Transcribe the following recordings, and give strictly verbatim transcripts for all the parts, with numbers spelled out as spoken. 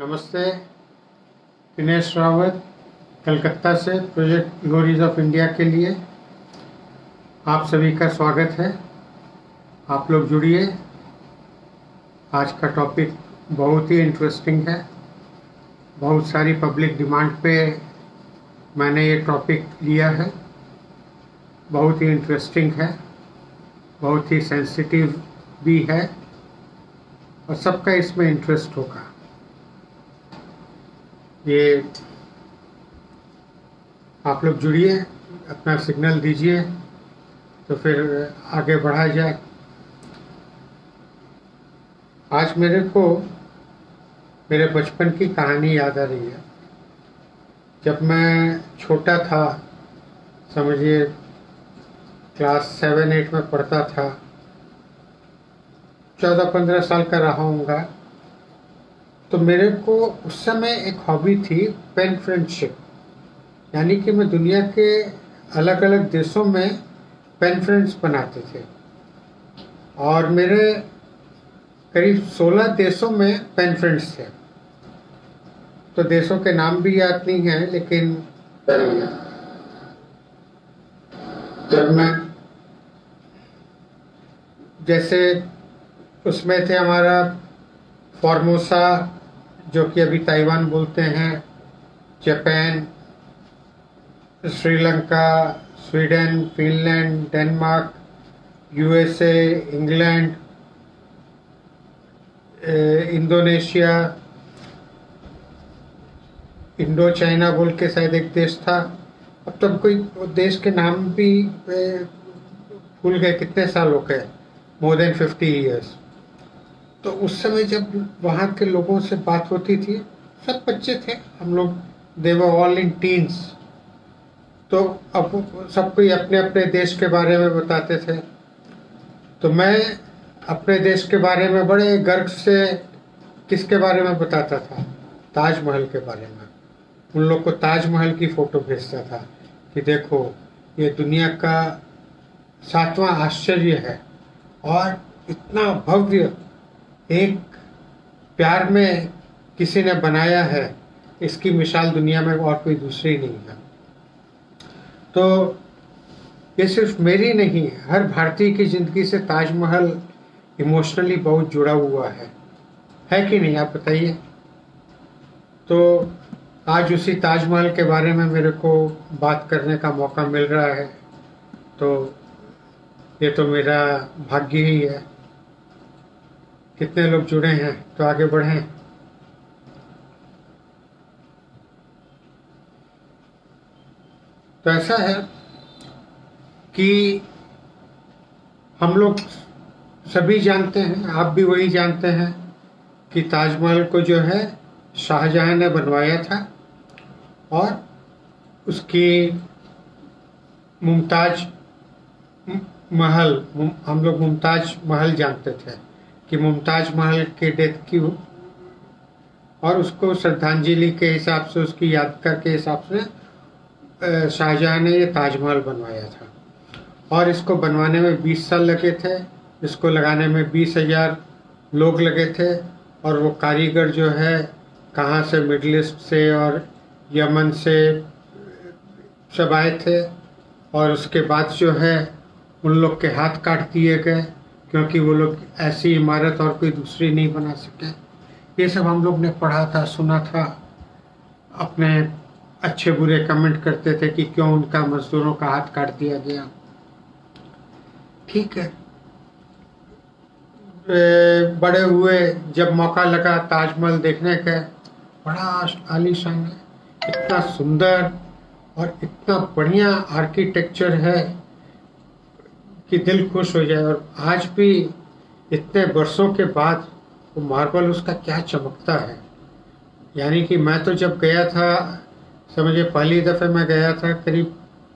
नमस्ते, दिनेश रावत कलकत्ता से project glories of India के लिए आप सभी का स्वागत है। आप लोग जुड़िए। आज का टॉपिक बहुत ही इंटरेस्टिंग है। बहुत सारी पब्लिक डिमांड पे मैंने ये टॉपिक लिया है। बहुत ही इंटरेस्टिंग है, बहुत ही सेंसिटिव भी है और सबका इसमें इंटरेस्ट होगा। ये आप लोग जुड़िए, अपना सिग्नल दीजिए तो फिर आगे बढ़ा जाए। आज मेरे को मेरे बचपन की कहानी याद आ रही है। जब मैं छोटा था, समझिए क्लास सेवन एट में पढ़ता था, चौदह पंद्रह साल का रहा हूँगा, तो मेरे को उस समय एक हॉबी थी पेन फ्रेंडशिप। यानी कि मैं दुनिया के अलग अलग देशों में पेन फ्रेंड्स बनाते थे और मेरे करीब सोलह देशों में पेन फ्रेंड्स थे। तो देशों के नाम भी याद नहीं है, लेकिन जब मैं जैसे उसमें थे हमारा फॉर्मोसा, जो कि अभी ताइवान बोलते हैं, Japan, Sri Lanka, Sweden, Finland, Denmark, USA, England, Indonesia, Indochina बोल के शायद एक देश था। अब तो कोई देश के नाम भी भूल गए, कितने साल हो गए, मोर देन फिफ्टी ईयर्स। तो उस समय जब वहाँ के लोगों से बात होती थी, सब बच्चे थे हम लोग, दे वर ऑल इन टीन्स। तो अब सब कोई अपने अपने देश के बारे में बताते थे। तो मैं अपने देश के बारे में बड़े गर्व से किसके बारे में बताता था? ताजमहल के बारे में। उन लोग को ताजमहल की फ़ोटो भेजता था कि देखो, ये दुनिया का सातवां आश्चर्य है और इतना भव्य एक प्यार में किसी ने बनाया है, इसकी मिसाल दुनिया में और कोई दूसरी नहीं है। तो ये सिर्फ मेरी नहीं, हर भारतीय की ज़िंदगी से ताजमहल इमोशनली बहुत जुड़ा हुआ है है कि नहीं, आप बताइए। तो आज उसी ताजमहल के बारे में मेरे को बात करने का मौका मिल रहा है, तो ये तो मेरा भाग्य ही है। कितने लोग जुड़े हैं, तो आगे बढ़ें। तो ऐसा है कि हम लोग सभी जानते हैं, आप भी वही जानते हैं कि ताजमहल को जो है शाहजहां ने बनवाया था और उसकी मुमताज महल, हम लोग मुमताज महल जानते थे कि मुमताज महल के डेथ की, और उसको श्रद्धांजलि के हिसाब से, उसकी यादगार के हिसाब से शाहजहां ने ये ताजमहल बनवाया था। और इसको बनवाने में बीस साल लगे थे, इसको लगाने में बीस हजार लोग लगे थे। और वो कारीगर जो है कहाँ से, मिडिल ईस्ट से और यमन से सब आए थे। और उसके बाद जो है उन लोग के हाथ काट दिए गए, क्योंकि वो लोग ऐसी इमारत और कोई दूसरी नहीं बना सके। ये सब हम लोग ने पढ़ा था, सुना था, अपने अच्छे बुरे कमेंट करते थे कि क्यों उनका मजदूरों का हाथ काट दिया गया। ठीक है, बड़े हुए, जब मौका लगा ताजमहल देखने का, बड़ा आलीशान है, इतना सुंदर और इतना बढ़िया आर्किटेक्चर है कि दिल खुश हो जाए। और आज भी इतने वर्षों के बाद वो मार्बल उसका क्या चमकता है। यानी कि मैं तो जब गया था, समझिए पहली दफ़े मैं गया था, करीब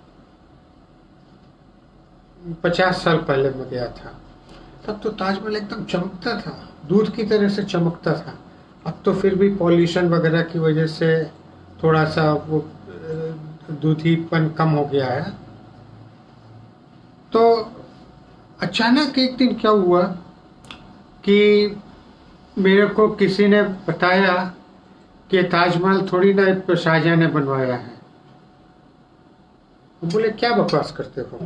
पचास साल पहले मैं गया था, तब तो ताजमहल एकदम चमकता था, दूध की तरह से चमकता था। अब तो फिर भी पॉल्यूशन वगैरह की वजह से थोड़ा सा वो दूधीपन कम हो गया है। तो अचानक एक दिन क्या हुआ कि मेरे को किसी ने बताया ये ताजमहल थोड़ी ना शाहजहां ने बनवाया है। बोले क्या बकवास करते हो,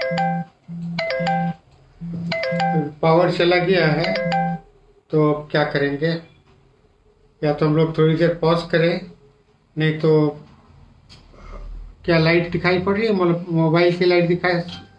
पावर चला गया है तो अब क्या करेंगे, या तो हम लोग थोड़ी देर पॉज करें, नहीं तो क्या लाइट दिखाई पड़ रही है, मोबाइल की लाइट दिखाई।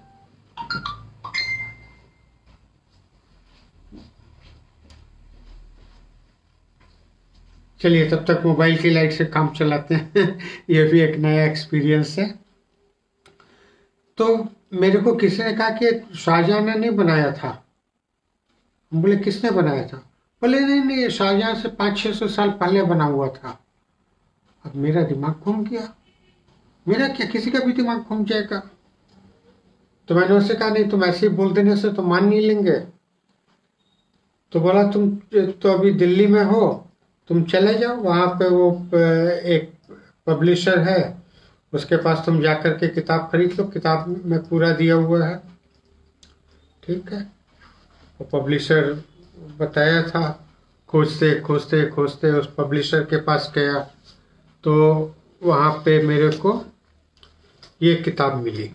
चलिए तब तक मोबाइल की लाइट से काम चलाते हैं ये भी एक नया एक्सपीरियंस है। तो मेरे को किसी ने कहा कि शाहजहां ने नहीं बनाया था। हम बोले किसने बनाया था? बोले नहीं नहीं, शाहजहां से पाँच छः सौ साल पहले बना हुआ था। अब मेरा दिमाग घूम गया, मेरा क्या किसी का भी दिमाग घूम जाएगा। तो मैंने उससे कहा नहीं, तुम ऐसे ही बोल देने से तो मान नहीं लेंगे। तो बोला तुम तो अभी दिल्ली में हो, तुम चले जाओ वहाँ पे, वो एक पब्लिशर है, उसके पास तुम जाकर के किताब खरीद लो, किताब में पूरा दिया हुआ है। ठीक है, वो पब्लिशर बताया था। खोजते खोजते खोजते उस पब्लिशर के पास गया तो वहाँ पे मेरे को ये किताब मिली,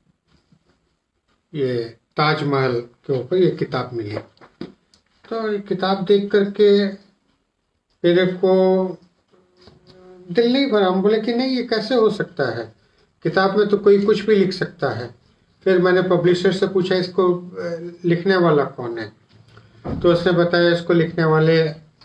ये ताजमहल के ऊपर ये किताब मिली। तो ये किताब देख करके मेरे को दिल नहीं भरा। हम बोले कि नहीं, ये कैसे हो सकता है, किताब में तो कोई कुछ भी लिख सकता है। फिर मैंने पब्लिशर से पूछा इसको लिखने वाला कौन है, तो उसने बताया इसको लिखने वाले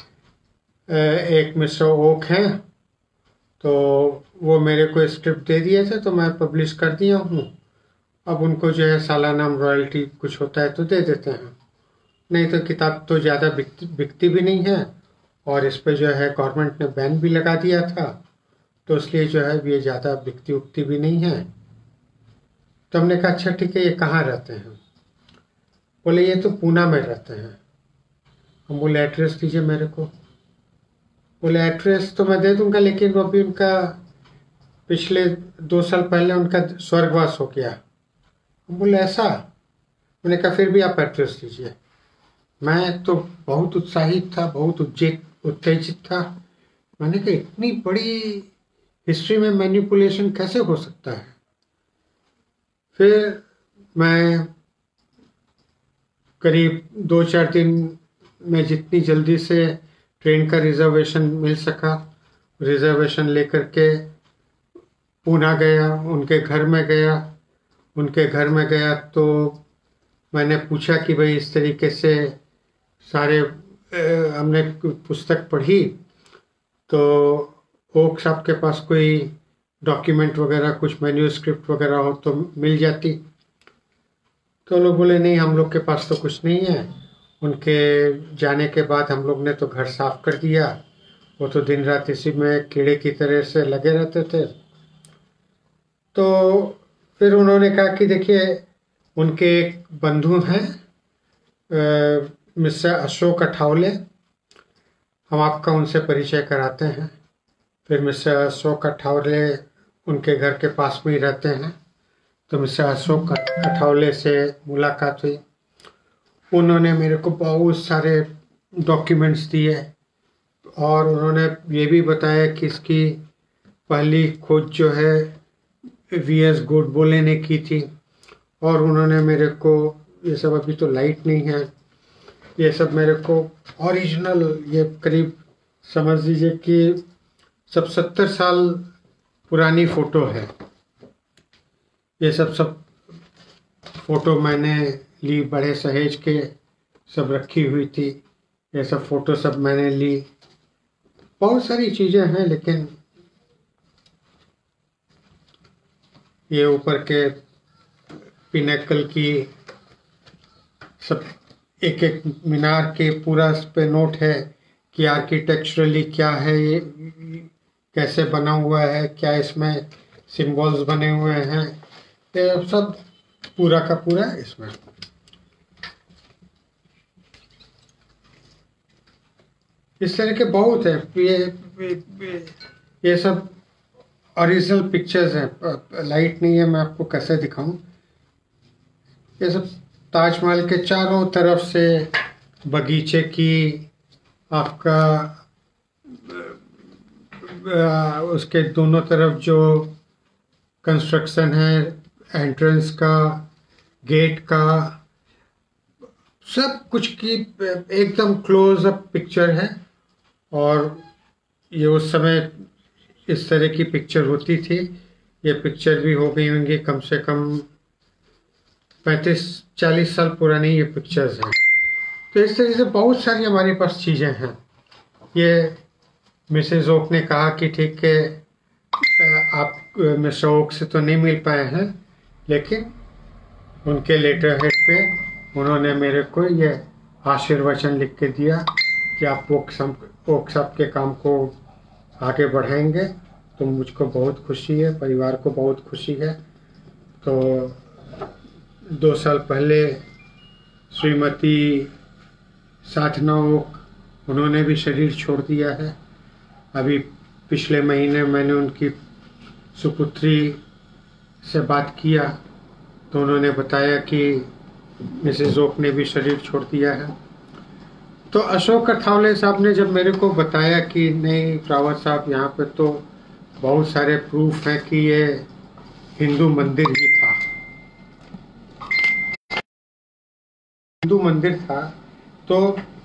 एक मिस्टर ओक हैं। तो वो मेरे को स्क्रिप्ट दे दिए थे तो मैं पब्लिश कर दिया हूँ। अब उनको जो है सालाना रॉयल्टी कुछ होता है तो दे देते हैं, नहीं तो किताब तो ज़्यादा बिकती बिकती भी नहीं है, और इस पे जो है गवर्नमेंट ने बैन भी लगा दिया था, तो इसलिए जो है ये ज़्यादा बिकती उकती भी नहीं है। तो हमने कहा अच्छा ठीक है, ये कहाँ रहते हैं? बोले ये तो पूना में रहते हैं। हम बोले एड्रेस दीजिए मेरे को। बोले एड्रेस तो मैं दे दूंगा, लेकिन वो अभी उनका पिछले दो साल पहले उनका स्वर्गवास हो गया। हम बोले ऐसा? मैंने कहा फिर भी आप एड्रेस दीजिए। मैं तो बहुत उत्साहित था, बहुत उत्तेजित उत्तेजित था। मैंने कहा इतनी बड़ी हिस्ट्री में मैनिपुलेशन कैसे हो सकता है। फिर मैं करीब दो चार दिन में जितनी जल्दी से ट्रेन का रिजर्वेशन मिल सका, रिजर्वेशन लेकर के पूना गया, उनके घर में गया। उनके घर में गया तो मैंने पूछा कि भाई इस तरीके से सारे ए, हमने पुस्तक पढ़ी, तो ओक साहब के पास कोई डॉक्यूमेंट वगैरह कुछ मैन्यूस्क्रिप्ट वगैरह हो तो मिल जाती। तो लोग बोले नहीं, हम लोग के पास तो कुछ नहीं है। उनके जाने के बाद हम लोग ने तो घर साफ कर दिया, वो तो दिन रात इसी में कीड़े की तरह से लगे रहते थे। तो फिर उन्होंने कहा कि देखिए उनके एक बंधु हैं मिस्टर अशोक अठावले, हम आपका उनसे परिचय कराते हैं। फिर मिस्टर अशोक अठावले उनके घर के पास में ही रहते हैं, तो मिस्टर अशोक अठावले से मुलाकात हुई। उन्होंने मेरे को बहुत सारे डॉक्यूमेंट्स दिए और उन्होंने ये भी बताया कि इसकी पहली खोज जो है वी एस गोडबोले ने की थी। और उन्होंने मेरे को ये सब, अभी तो लाइट नहीं है, ये सब मेरे को ओरिजिनल, ये करीब समझ लीजिए कि सब सत्तर साल पुरानी फ़ोटो है। ये सब सब फ़ोटो मैंने ली, बड़े सहेज के सब रखी हुई थी। ये सब फ़ोटो सब मैंने ली, बहुत सारी चीज़ें हैं। लेकिन ये ऊपर के पिनेकल की सब एक एक मीनार के पूरा इस पे नोट है कि आर्किटेक्चरली क्या है, ये कैसे बना हुआ है, क्या इसमें सिंबल्स बने हुए हैं, ये सब पूरा का पूरा इसमें। इस तरह के बहुत है। ये ये, ये सब ओरिजिनल पिक्चर्स हैं। लाइट नहीं है, मैं आपको कैसे दिखाऊं। ये सब ताजमहल के चारों तरफ से बगीचे की आपका आ, उसके दोनों तरफ जो कंस्ट्रक्शन है, एंट्रेंस का, गेट का, सब कुछ की एकदम क्लोज अप पिक्चर है। और ये उस समय इस तरह की पिक्चर होती थी। ये पिक्चर भी हो गई होंगी कम से कम पैंतीस चालीस साल पुरानी ये पिक्चर्स हैं। तो इस तरह से बहुत सारी हमारे पास चीज़ें हैं। ये मिसेज ओक ने कहा कि ठीक है, आप मिस्टर ओक से तो नहीं मिल पाए हैं, लेकिन उनके लेटर हेड पे उन्होंने मेरे को ये आशीर्वचन लिख के दिया कि आप ओक ओक साहब के काम को आगे बढ़ाएंगे। तो मुझको बहुत खुशी है, परिवार को बहुत खुशी है। तो दो साल पहले श्रीमती साधना ओक, उन्होंने भी शरीर छोड़ दिया है। अभी पिछले महीने मैंने उनकी सुपुत्री से बात किया तो उन्होंने बताया कि मिसेज ओक ने भी शरीर छोड़ दिया है। तो अशोक अठावले साहब ने जब मेरे को बताया कि नहीं रावत साहब, यहाँ पे तो बहुत सारे प्रूफ हैं कि ये हिंदू मंदिर ही था, हिंदू मंदिर था। तो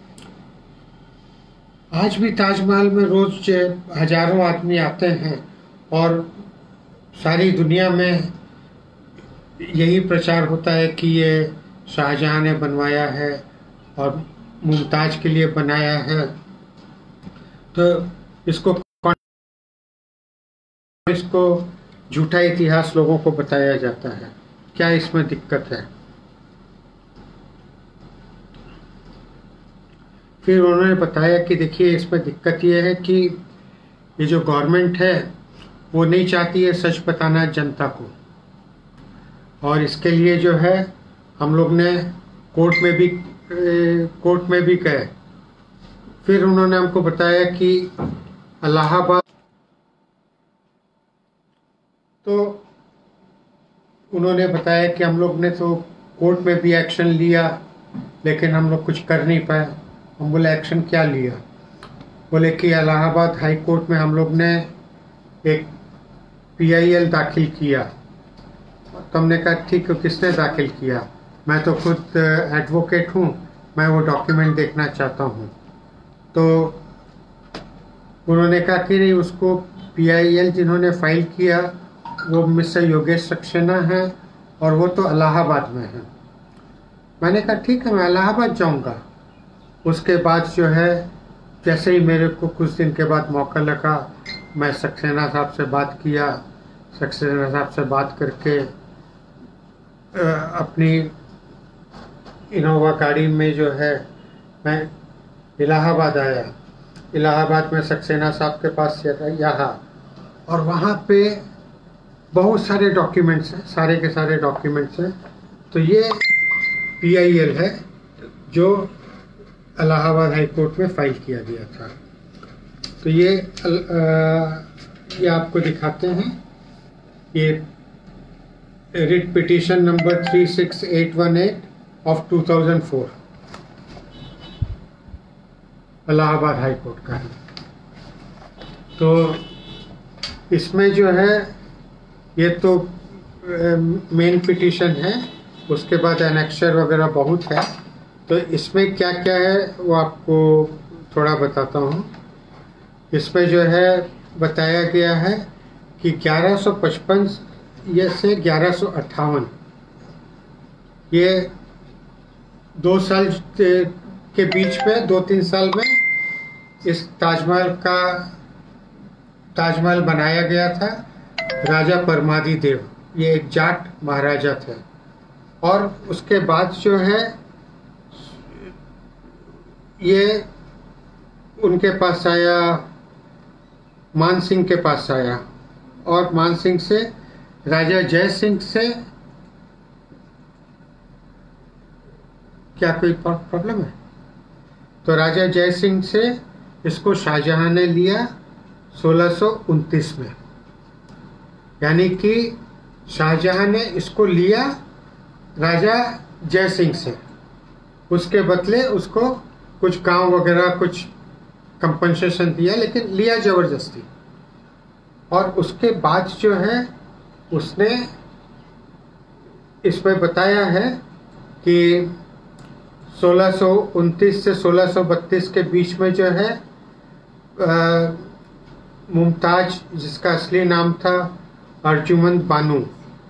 आज भी ताजमहल में रोज हजारों आदमी आते हैं और सारी दुनिया में यही प्रचार होता है कि ये शाहजहां ने बनवाया है और मुमताज के लिए बनाया है। तो इसको इसको झूठा इतिहास लोगों को बताया जाता है। क्या इसमें दिक्कत है? फिर उन्होंने बताया कि देखिए, इसमें दिक्कत ये है कि ये जो गवर्नमेंट है वो नहीं चाहती है सच बताना जनता को, और इसके लिए जो है हम लोग ने कोर्ट में भी कोर्ट में भी गए। फिर उन्होंने हमको बताया कि इलाहाबाद, तो उन्होंने बताया कि हम लोग ने तो कोर्ट में भी एक्शन लिया लेकिन हम लोग कुछ कर नहीं पाए। हम बोले एक्शन क्या लिया? बोले कि इलाहाबाद हाई कोर्ट में हम लोग ने एक पी आई एल दाखिल किया। तो हमने कहा ठीक है, किसने दाखिल किया? मैं तो खुद एडवोकेट हूँ, मैं वो डॉक्यूमेंट देखना चाहता हूँ। तो उन्होंने कहा कि नहीं, उसको पी आई एल जिन्होंने फाइल किया वो मिस्टर योगेश सक्सेना है और वो तो इलाहाबाद में है। मैंने कहा ठीक है, मैं इलाहाबाद जाऊँगा। उसके बाद जो है, जैसे ही मेरे को कुछ दिन के बाद मौका लगा, मैं सक्सेना साहब से बात किया। सक्सेना साहब से बात करके अपनी इनोवा गाड़ी में जो है मैं इलाहाबाद आया। इलाहाबाद में सक्सेना साहब के पास यहाँ, और वहाँ पे बहुत सारे डॉक्यूमेंट्स हैं, सारे के सारे डॉक्यूमेंट्स हैं। तो ये पी आई एल है जो इलाहाबाद हाई कोर्ट में फाइल किया गया था। तो ये आ, ये आपको दिखाते हैं। ये writ petition number three six eight one eight of two thousand four Allahabad high court का है। तो इसमें जो है, ये तो मेन पिटीशन है, उसके बाद एनेक्चर वगैरह बहुत है। तो इसमें क्या क्या है वो आपको थोड़ा बताता हूँ। इसमें जो है बताया गया है कि ग्यारह सौ पचपन ये से ग्यारह सौ अट्ठावन, ये दो साल के बीच में, दो तीन साल में इस ताजमहल का ताजमहल बनाया गया था। राजा परमादी देव, ये एक जाट महाराजा थे। और उसके बाद जो है ये उनके पास आया, मान सिंह के पास आया, और मान सिंह से राजा जय सिंह से क्या कोई प्रॉब्लम है? तो राजा जय सिंह से इसको शाहजहां ने लिया सोलह सौ उनतीस में, यानी कि शाहजहां ने इसको लिया राजा जय सिंह से। उसके बदले उसको कुछ गांव वगैरह कुछ कंपनसेशन दिया, लेकिन लिया जबरदस्ती। और उसके बाद जो है उसने इसमें बताया है कि सोलह सौ उनतीस से सोलह सौ बत्तीस के बीच में जो है मुमताज, जिसका असली नाम था अर्जुमंद बानू,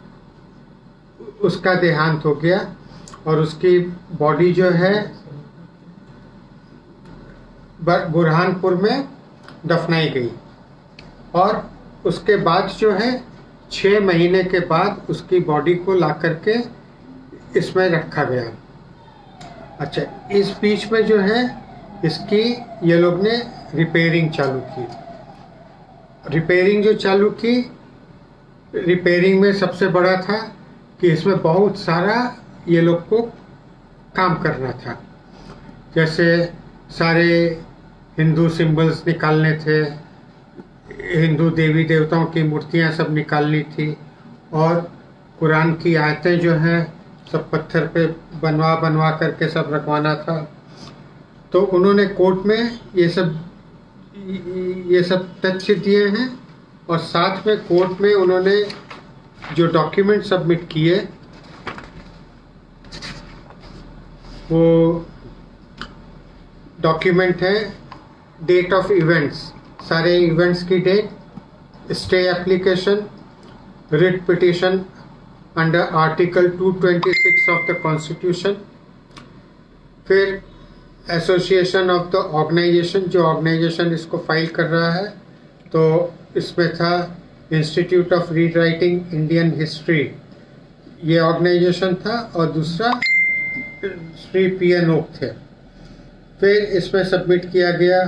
उसका देहांत हो गया और उसकी बॉडी जो है बुरहानपुर में दफनाई गई। और उसके बाद जो है छः महीने के बाद उसकी बॉडी को ला करके इसमें रखा गया। अच्छा, इस बीच में जो है इसकी ये लोग ने रिपेयरिंग चालू की। रिपेयरिंग जो चालू की, रिपेयरिंग में सबसे बड़ा था कि इसमें बहुत सारा ये लोग को काम करना था। जैसे सारे हिंदू सिंबल्स निकालने थे, हिंदू देवी देवताओं की मूर्तियां सब निकालनी थी, और कुरान की आयतें जो हैं सब पत्थर पे बनवा बनवा करके सब रखवाना था। तो उन्होंने कोर्ट में ये सब ये सब तथ्य दिए हैं, और साथ में कोर्ट में उन्होंने जो डॉक्यूमेंट सबमिट किए वो डॉक्यूमेंट है डेट ऑफ इवेंट्स, सारे इवेंट्स की date, stay application, writ petition under article two twenty six of the constitution, फिर एसोसिएशन ऑफ द ऑर्गेनाइजेशन, जो ऑर्गेनाइजेशन इसको फाइल कर रहा है, तो इसमें था institute of rewriting Indian history, ये ऑर्गेनाइजेशन था, और दूसरा श्री पी एन ओक थे। फिर इसमें सबमिट किया गया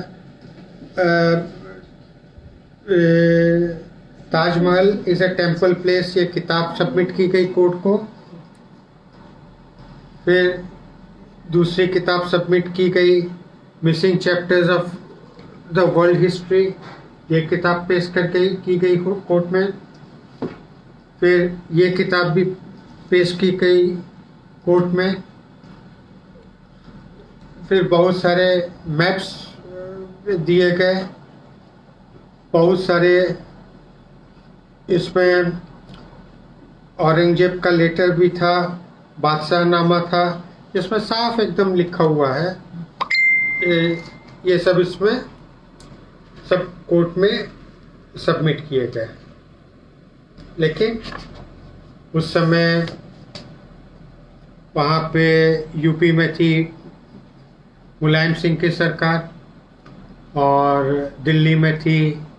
Taj Mahal is a temple place, ये किताब सबमिट की गई कोर्ट को। फिर दूसरी किताब सबमिट की गई missing chapters of the world history, ये किताब पेश कर गई की गई कोर्ट में। फिर ये किताब भी पेश की गई कोर्ट में। फिर बहुत सारे मैप्स दिए गए, बहुत सारे इसमें औरंगजेब का लेटर भी था, बादशाहनामा था, इसमें साफ एकदम लिखा हुआ है। ये, ये सब इसमें सब कोर्ट में सबमिट किए गए। लेकिन उस समय वहाँ पे यूपी में थी मुलायम सिंह की सरकार, और दिल्ली में थी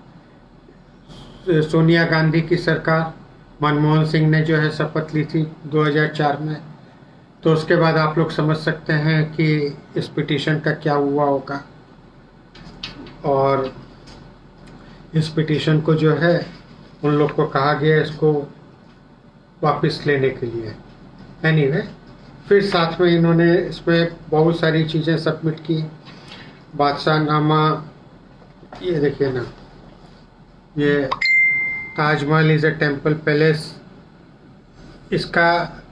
सोनिया गांधी की सरकार। मनमोहन सिंह ने जो है शपथ ली थी दो हज़ार चार में। तो उसके बाद आप लोग समझ सकते हैं कि इस पिटीशन का क्या हुआ होगा, और इस पिटीशन को जो है उन लोग को कहा गया इसको वापस लेने के लिए। एनीवे, फिर साथ में इन्होंने इसमें बहुत सारी चीज़ें सबमिट की। बादशाहनामा, ये देखिए ना, ये Taj Mahal is a temple palace, इसका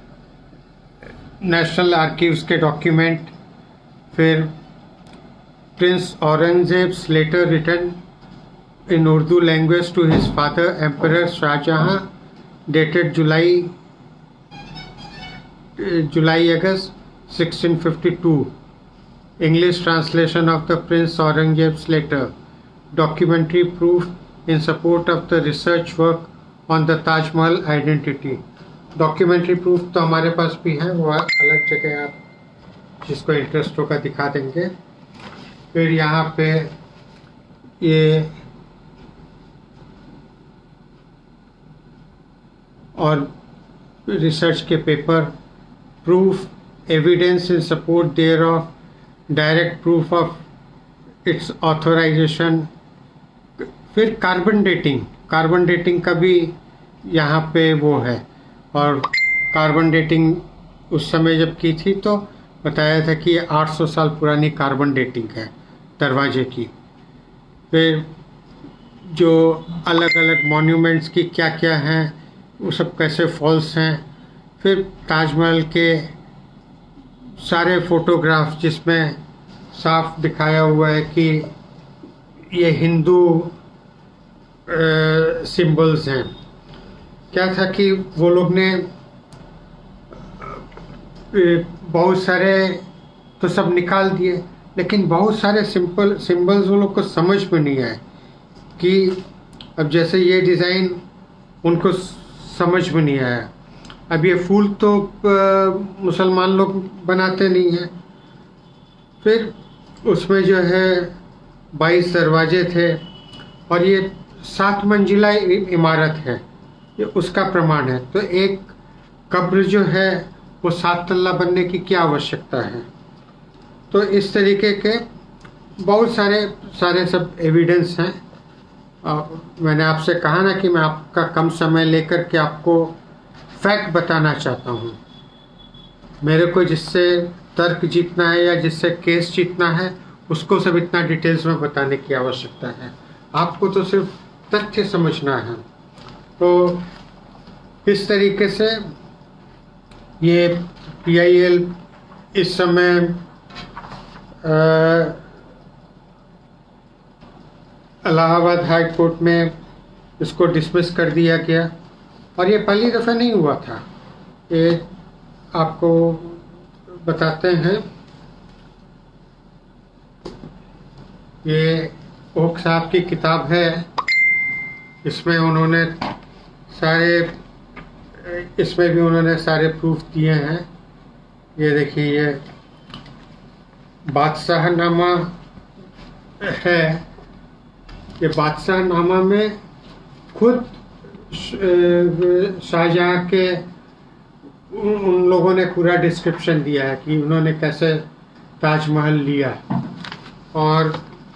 नेशनल आर्कीव्स के डॉक्यूमेंट। फिर prince Aurangzeb's letter written in Urdu language to his father emperor Shah Jahan dated July July August sixteen fifty two, English translation of the prince Aurangzeb's letter, documentary proof in support of the research work on the Taj Mahal identity. Documentary proof तो हमारे पास भी है, वो अलग जगह आप जिसको interest होगा दिखा देंगे। फिर यहाँ पे ये और रिसर्च के paper, proof evidence in support thereof, direct proof of its authorisation. फिर कार्बन डेटिंग, कार्बन डेटिंग का भी यहाँ पे वो है, और कार्बन डेटिंग उस समय जब की थी तो बताया था कि ये आठ सौ साल पुरानी कार्बन डेटिंग है दरवाजे की। फिर जो अलग अलग मॉन्यूमेंट्स की क्या क्या हैं वो सब कैसे फॉल्स हैं। फिर ताजमहल के सारे फोटोग्राफ जिसमें साफ दिखाया हुआ है कि ये हिंदू सिंबल्स हैं। क्या था कि वो लोग ने बहुत सारे तो सब निकाल दिए, लेकिन बहुत सारे सिंपल सिंबल्स वो लोग को समझ में नहीं आए कि अब जैसे ये डिज़ाइन उनको समझ में नहीं आया। अब ये फूल तो मुसलमान लोग बनाते नहीं हैं। फिर उसमें जो है बाईस दरवाजे थे और ये सात मंजिला इमारत है, ये उसका प्रमाण है। तो एक कब्र जो है वो सात तल्ला बनने की क्या आवश्यकता है। तो इस तरीके के बहुत सारे सारे सब एविडेंस हैं। आ, मैंने आपसे कहा ना कि मैं आपका कम समय लेकर के आपको फैक्ट बताना चाहता हूँ। मेरे को जिससे तर्क जीतना है या जिससे केस जीतना है उसको सब इतना डिटेल्स में बताने की आवश्यकता है, आपको तो सिर्फ तथ्य समझना है। तो इस तरीके से ये पी आई एल इस समय इलाहाबाद हाई कोर्ट में इसको डिसमिस कर दिया गया और ये पहली दफ़ा नहीं हुआ था। ये आपको बताते हैं, ये ओक साहब की किताब है। इसमें उन्होंने सारे इसमें भी उन्होंने सारे प्रूफ दिए हैं। ये देखिए, ये बादशाहनामा है। ये बादशाहनामा में खुद शाहजहाँ के उन लोगों ने पूरा डिस्क्रिप्शन दिया है कि उन्होंने कैसे ताजमहल लिया। और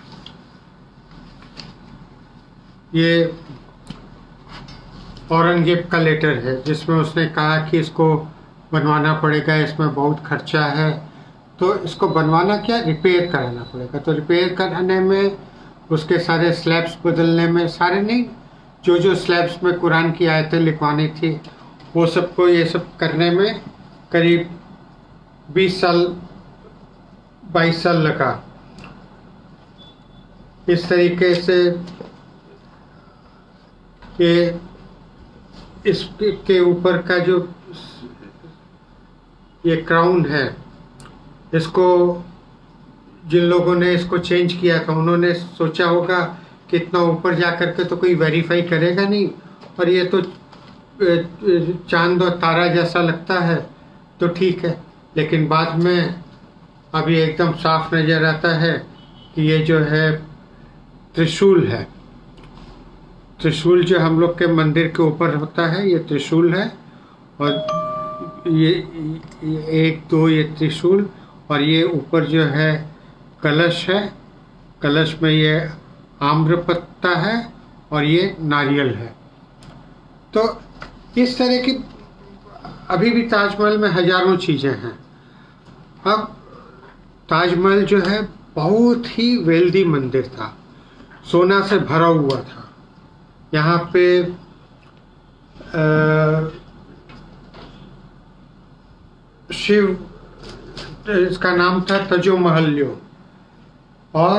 ये औरंगजेब का लेटर है जिसमें उसने कहा कि इसको बनवाना पड़ेगा, इसमें बहुत खर्चा है, तो इसको बनवाना क्या, रिपेयर कराना पड़ेगा। तो रिपेयर कराने में, उसके सारे स्लैब्स बदलने में, सारे नहीं, जो जो स्लैब्स में कुरान की आयतें लिखवानी थी वो सबको, ये सब करने में करीब बीस साल बाईस साल लगा। इस तरीके से ये इसके ऊपर का जो ये क्राउन है, इसको जिन लोगों ने इसको चेंज किया था उन्होंने सोचा होगा कि इतना ऊपर जा करके तो कोई वेरीफाई करेगा नहीं, और ये तो चांद और तारा जैसा लगता है, तो ठीक है। लेकिन बाद में अभी एकदम साफ नजर आता है कि ये जो है त्रिशूल है। त्रिशूल जो हम लोग के मंदिर के ऊपर होता है, ये त्रिशूल है। और ये, ये एक दो ये त्रिशूल, और ये ऊपर जो है कलश है। कलश में ये आम्र पत्ता है और ये नारियल है। तो इस तरह की अभी भी ताजमहल में हजारों चीज़ें हैं। अब ताजमहल जो है बहुत ही वेल्दी मंदिर था, सोना से भरा हुआ था। यहाँ पे आ, शिव, इसका नाम था तजो महल्यो, और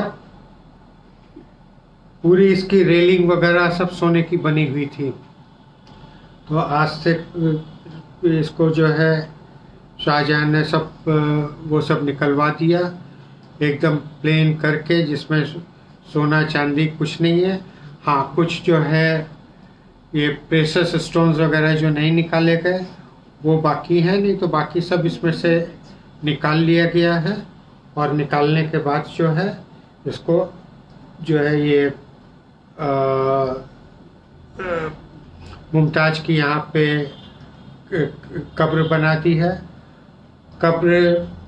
पूरी इसकी रेलिंग वगैरह सब सोने की बनी हुई थी। तो आज से इसको जो है शाहजहां ने सब वो सब निकलवा दिया, एकदम प्लेन करके, जिसमें सोना चांदी कुछ नहीं है। हाँ, कुछ जो है ये प्रेशस स्टोन्स वगैरह जो नहीं निकाले गए वो बाकी हैं, नहीं तो बाकी सब इसमें से निकाल लिया गया है। और निकालने के बाद जो है इसको जो है ये मुमताज की यहाँ पे कब्र बना दी है। कब्र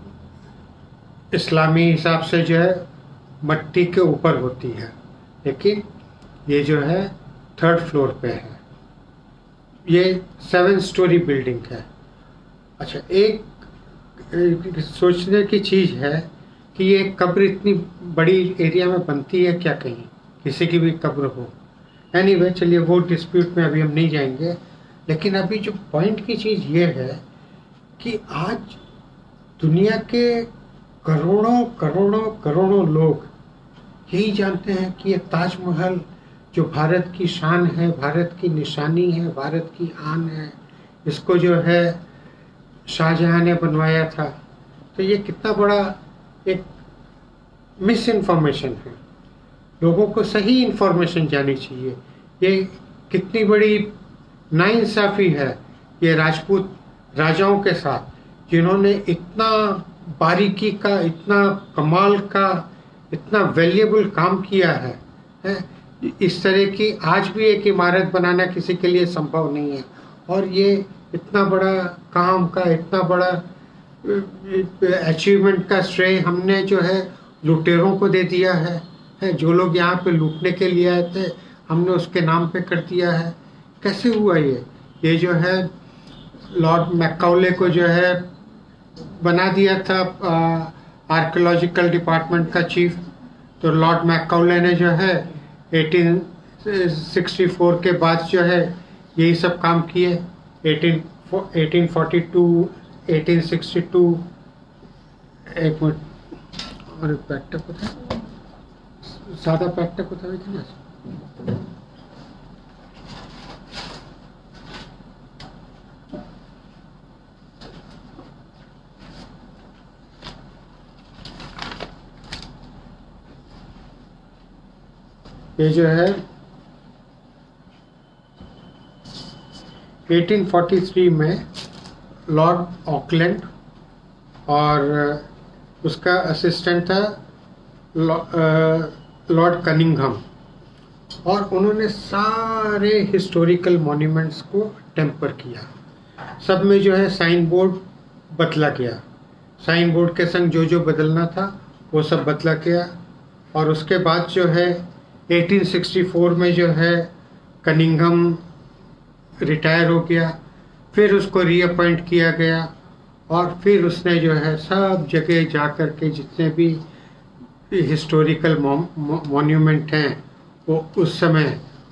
इस्लामी हिसाब से जो है मट्टी के ऊपर होती है, लेकिन ये जो है थर्ड फ्लोर पे है। ये सेवन स्टोरी बिल्डिंग है। अच्छा, एक, एक सोचने की चीज़ है कि ये कब्र इतनी बड़ी एरिया में बनती है क्या, कहीं किसी की भी कब्र हो। एनीवे, चलिए वो डिस्प्यूट में अभी हम नहीं जाएंगे। लेकिन अभी जो पॉइंट की चीज़ ये है कि आज दुनिया के करोड़ों करोड़ों करोड़ों लोग यही जानते हैं कि ये ताजमहल जो भारत की शान है, भारत की निशानी है, भारत की आन है, इसको जो है शाहजहां ने बनवाया था। तो ये कितना बड़ा एक मिस इन्फॉर्मेशन है। लोगों को सही इन्फॉर्मेशन जानी चाहिए। ये कितनी बड़ी नाइंसाफ़ी है ये राजपूत राजाओं के साथ, जिन्होंने इतना बारीकी का, इतना कमाल का, इतना वैल्यूएबल काम किया है, है? इस तरह की आज भी एक इमारत बनाना किसी के लिए संभव नहीं है, और ये इतना बड़ा काम का, इतना बड़ा अचीवमेंट का श्रेय हमने जो है लुटेरों को दे दिया है, है? जो लोग यहाँ पे लूटने के लिए आए थे, हमने उसके नाम पे कर दिया है। कैसे हुआ ये ये जो है लॉर्ड मैकाउले को जो है बना दिया था आर्कियोलॉजिकल डिपार्टमेंट का चीफ। तो लॉर्ड मैकाउले ने जो है अठारह सौ चौंसठ के बाद जो है यही सब काम किए। अठारह अठारह बयालीस, अठारह बासठ, एक मिनट और पैक्ट होता है, सादा पैक्ट होता है कि ना। ये जो है अठारह सौ तैंतालीस में लॉर्ड ऑकलैंड और उसका असिस्टेंट था लॉर्ड कनिंघम, और उन्होंने सारे हिस्टोरिकल मॉन्यूमेंट्स को टेम्पर किया। सब में जो है साइन बोर्ड बदला गया, साइन बोर्ड के संग जो जो बदलना था वो सब बदला गया। और उसके बाद जो है अठारह सौ चौंसठ में जो है कनिंघम रिटायर हो गया, फिर उसको रीअपॉइंट किया गया, और फिर उसने जो है सब जगह जा कर के जितने भी हिस्टोरिकल मॉन्यूमेंट हैं वो उस समय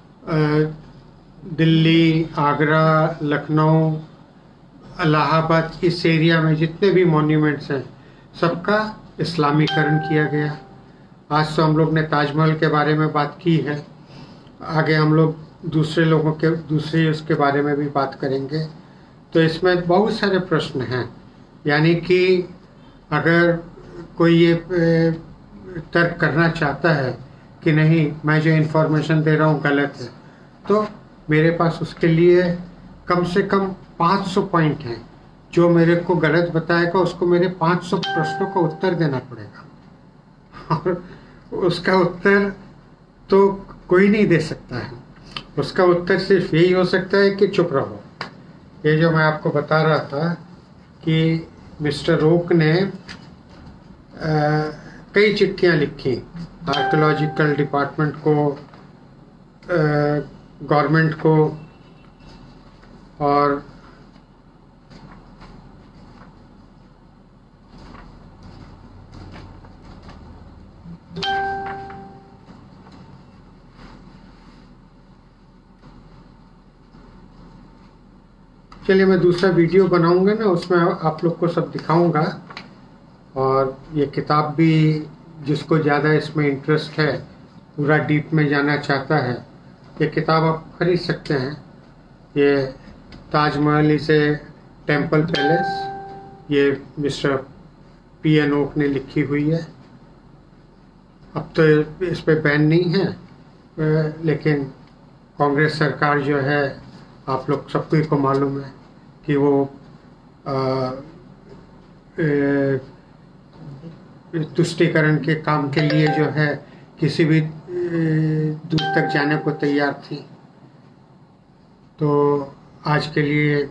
दिल्ली, आगरा, लखनऊ, इलाहाबाद, इस एरिया में जितने भी मॉन्यूमेंट्स हैं सबका इस्लामीकरण किया गया। आज तो हम लोग ने ताजमहल के बारे में बात की है, आगे हम लोग दूसरे लोगों के दूसरे उसके बारे में भी बात करेंगे। तो इसमें बहुत सारे प्रश्न हैं, यानी कि अगर कोई ये तर्क करना चाहता है कि नहीं मैं जो इन्फॉर्मेशन दे रहा हूँ गलत है, तो मेरे पास उसके लिए कम से कम पाँच सौ पॉइंट हैं। जो मेरे को गलत बताएगा उसको मेरे पाँच सौ प्रश्नों का उत्तर देना पड़ेगा, और उसका उत्तर तो कोई नहीं दे सकता है। उसका उत्तर सिर्फ यही हो सकता है कि चुप रहो। ये जो मैं आपको बता रहा था कि मिस्टर ओक ने आ, कई चिट्ठियां लिखी आर्कियोलॉजिकल डिपार्टमेंट को, गवर्नमेंट को, और चलिए मैं दूसरा वीडियो बनाऊंगा ना, उसमें आप लोग को सब दिखाऊंगा। और ये किताब भी जिसको ज़्यादा इसमें इंटरेस्ट है, पूरा डीप में जाना चाहता है, ये किताब आप खरीद सकते हैं। ये Taj Mahal is a temple palace, ये मिस्टर पी एन ओक ने लिखी हुई है। अब तो इस पे बैन नहीं है, लेकिन कांग्रेस सरकार जो है, आप लोग सबको को मालूम है कि वो तुष्टीकरण के काम के लिए जो है किसी भी दूर तक जाने को तैयार थी। तो आज के लिए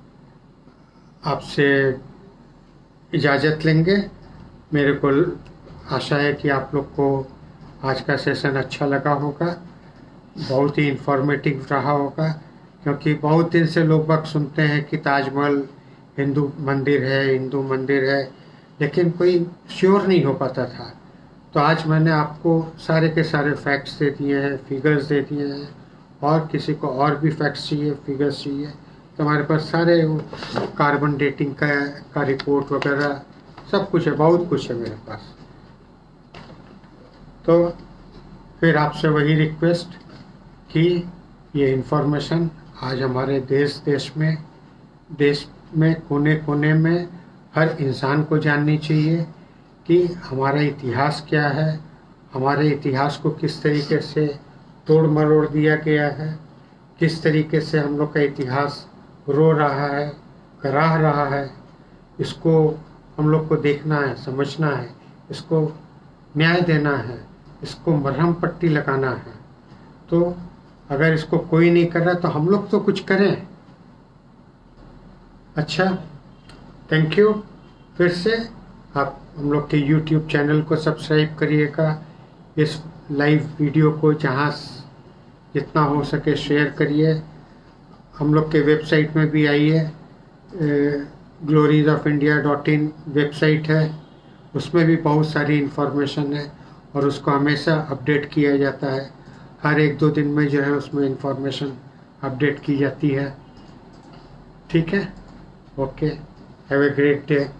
आपसे इजाज़त लेंगे। मेरे को आशा है कि आप लोग को आज का सेशन अच्छा लगा होगा, बहुत ही इंफॉर्मेटिव रहा होगा, क्योंकि बहुत दिन से लोग बाग सुनते हैं कि ताजमहल हिंदू मंदिर है, हिंदू मंदिर है, लेकिन कोई श्योर नहीं हो पाता था। तो आज मैंने आपको सारे के सारे फैक्ट्स दे दिए हैं, फिगर्स दे दिए हैं, और किसी को और भी फैक्ट्स चाहिए, फिगर्स चाहिए, तो हमारे पास सारे कार्बन डेटिंग का का रिपोर्ट वगैरह सब कुछ है, बहुत कुछ है मेरे पास। तो फिर आपसे वही रिक्वेस्ट कि ये इन्फॉर्मेशन आज हमारे देश देश में देश में कोने कोने में हर इंसान को जाननी चाहिए कि हमारा इतिहास क्या है, हमारे इतिहास को किस तरीके से तोड़ मरोड़ दिया गया है, किस तरीके से हम लोग का इतिहास रो रहा है, कराह रहा है। इसको हम लोग को देखना है, समझना है, इसको न्याय देना है, इसको मरहम पट्टी लगाना है। तो अगर इसको कोई नहीं कर रहा तो हम लोग तो कुछ करें। अच्छा, थैंक यू। फिर से आप हम लोग के यूट्यूब चैनल को सब्सक्राइब करिएगा, इस लाइव वीडियो को जहाँ जितना हो सके शेयर करिए। हम लोग के वेबसाइट में भी आइए, glories of India dot in website है, उसमें भी बहुत सारी इन्फॉर्मेशन है और उसको हमेशा अपडेट किया जाता है। हर एक दो दिन में जो है उसमें इन्फॉर्मेशन अपडेट की जाती है। ठीक है, okay, have a great day.